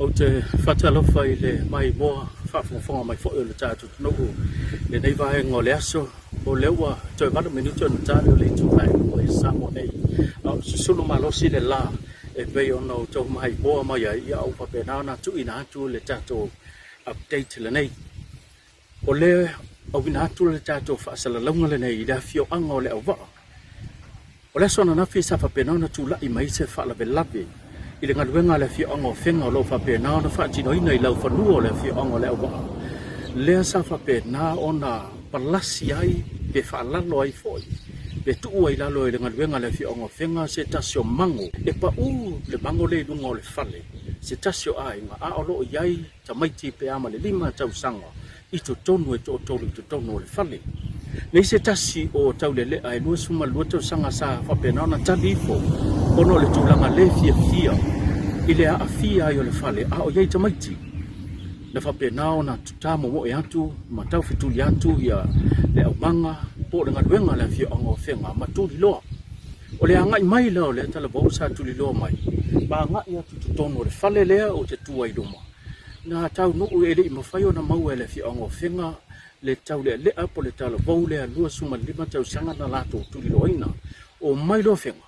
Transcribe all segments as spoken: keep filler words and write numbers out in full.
o te whatalofa i le mai moa whawhonga mai whoi o le tātu tunuku le nei vahe ngō le aso o leua toi wada minuto na tāre o le tupai o e samo nei au susunu malosi le la e pei ona o tau mai moa mai ai ia au whapena na tu ina atu le tātu update le nei o le au ina atu le tātu whaasala launga le nei i da fio anga o le au waa o le sona na fi sa whapena na tu lai mai se whaalawe lawe i le ngaluenga le fio anga o whenga o lo whapena na whaatino ina i lau whanua o le fio anga o le au waa lea sa whapena o na palasi ai pe whaalalo ai foi pe tuu ai lalo i le ngaluenga le fio anga o whenga se tasio mango e pa u le mango le lunga o le whale se tasio ai nga a o lo iai ta maiti pe ama le lima tau sanga i to tonu e to tolu i to tonu o le whale nei se tasi o tau le lea e lua suma lua tau sanga sa whapena na talifo ono le tūlanga le fia fia i le a fia ai o le whale a o iai ta maiti le whapena o na tutamo mo e atu ma tau fituli atu ia le au manga po le ngaluenga le fia anga o whenga ma tuli loa o le angai mai lao le tala bau sa tuli loa mai ma ngai atu tutono o le whale lea o te tua i luma na tau nuu e le i mawhai o na mau e le fia anga o whenga le tau le lea po le tala bau lea lua suma lima tau sanga na lato tuli loa ina o mai loa whenga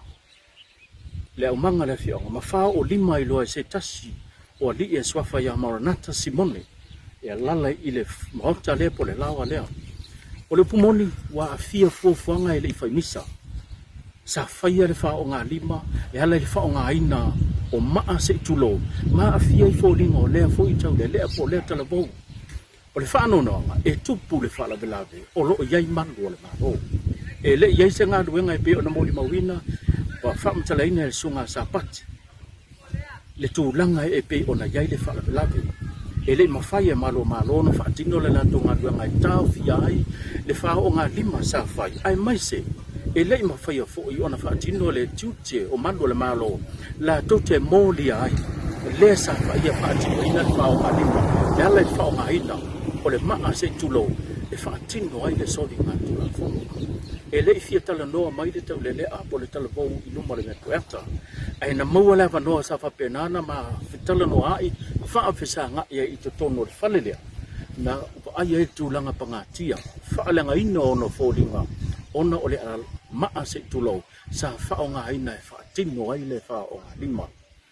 le au manga le fia anga ma wha o lima i loa se tasi o li e swafa ya Maranata Simone e lala i le maota le po le lawa lea o le pumoni wa afia fuafuanga e le i whaimisa sa whaia le wha o ngā lima e ala le wha o ngā ina o maa se tulo maa afia i fōlinga o lea fōi tau le lea po lea talavou o le wha anonanga e tupu le wha lawe lawe o lo o iai manu o le maro e le iai se ngā duenga e pe o na moli mawina wa wha mtalaina e sunga sa pati le tūlanga e pe ona iai le wha lawe lawe e le mawhai e malo malo na faatino le lato ngā duenga e tau fia ai le wha o ngā lima sa whai ai mai se e le mawhai a fōi ona faatino le tiute o malo le malo la tote mōli ai le sa whai a faatino ina le wha o ngā lima le ala le wha o ngā ina o le maa se tulo le faatino ai le soli ngā tula fonga e le fia tala noa mai le tau le lea po le tala vau i luma le me kuerta ai na maua lewa noa sa whapenana ma fitala noa ai wha awhisa ngai i te tono le whale lea na ai e tūlanga pangatia whaalenga ina ono fōlinga ona o le a maa se tulo sa wha o ngā ina e whaatino ai le wha o ngā lima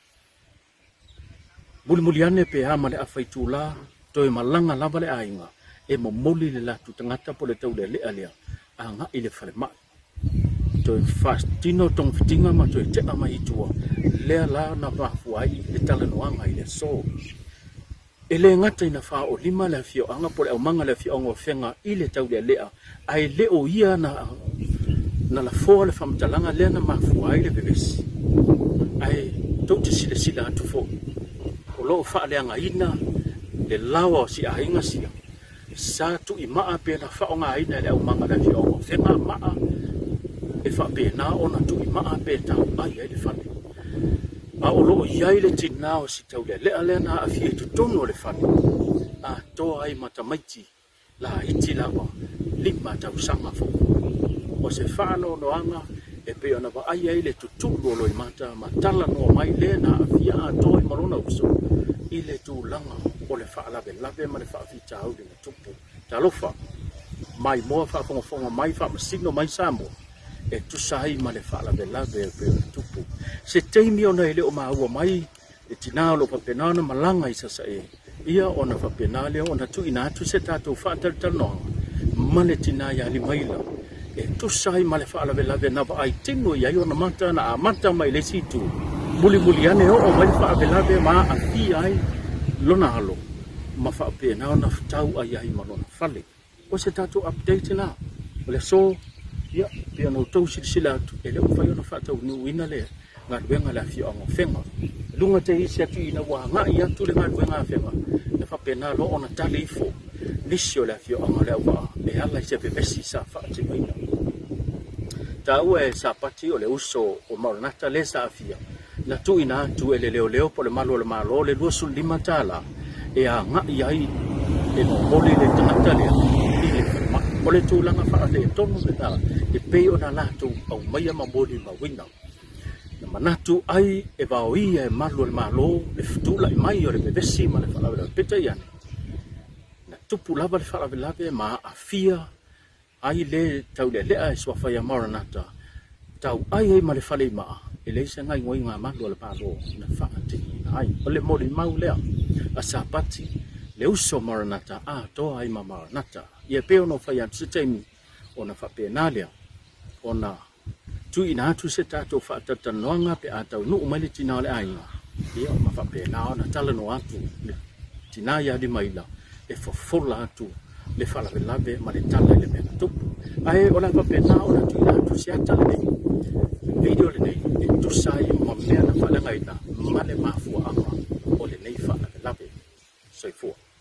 muli muli ane pe hama le a whaitula toi malanga lava le ainga e mo moli le latu tangata po le tau le lea lea a nga i le whale mai. Toi faatino tong fitinga ma toi te ama hitua lea la na wafu ai le tala noanga i le so. E le ngata ina wha o lima le fio anga po le au manga le fio anga o whenga i le tau le lea ai le o ia na na la foa le whamtalanga lea na mafu ai le bebesi. Ai tau te sila sila atu fo. O loo wha leanga ina le lawa o si ahinga sia. Sa tu i maa pe na wha o ngā ina le au manga le fio anga o whenga maa e wha pe na o na tu i maa pe tau ai ai le whane. A o loo iai le tina o si tau le lea lea na a fie tu tono le whane. A toa ai matamaiti la iti lawa lima tau sanga fo. O se whano noanga e pe ona wa ai ai le tutulu o loi mata ma tala no mai le na a fia a toa i marona uso. I le tu langa o le wha lawe lawe ma le wha fita au le tupu. Ta lofa mai moa wha fonga fonga mai wha masino mai samo. E tu sahi ma le wha lawe lawe e pe o le tupu. Se teimi ona ele o maua mai e tina lo papenana malanga i sasa e. Ia ona papenale ona tu ina atu se tatou wha tal noanga. Ma le tina ya li maila. E tu sahi ma le wha lawe lawe na wa ai tino ia i ona mata na a mata mai le situ. Muli muli ane o o mai wha lawe ma a fi ai lona halo. Ma wha pena ona tau ai ai ma lona whale. O se tatou update na. O le so ia pe no tau sila atu ele o whai ona wha tau nu ina le. Ngā ruenga la fio anga whenga. Lunga te isi atu ina wa ngā i atu le ngā ruenga a whenga. Le whapena lo ona tali ifo. Nisi o le fio anga le awa. E ala i se pepesi sa whaati maina. Ta ua e sa pati o le uso o Maranata le sa afia. Na tu ina atu e le Leoleo po le malo le malo le luasu lima tala. E a ngā i ai e no mole le tangata lea. I le whama. O le tūlanga whaate e tonu me ta. E pei o na latu au maia ma moli ma wina. manatu ai e vaoi e malu le malo le ftula i mai o le bevesi ma le whalawela pita iane. Na tupu lava le whalawela ma afia ai le tau le lea e swawhai a maranata. Tau ai e ma le whale maa e le isa ngai ngoi ngā malu le malo na whaati. Ai, o le mori mau lea a sapati le uso maranata a toa ai ma maranata. Ia peo no whai atu se teimi o na whapena lea o na tu ina atu se tato whaatata noanga pe atau nu umali tina le ainga. Ia o mawhape nao na tala no atu le tina ia di maila e fofola atu le whalawe lawe ma le tala le mena tupu. Ae o la whape nao na tu ina atu se atala nei. Video le nei e tu sai ma mea na whalangaina ma le mafua ama o le nei whalawe lawe. Soifua.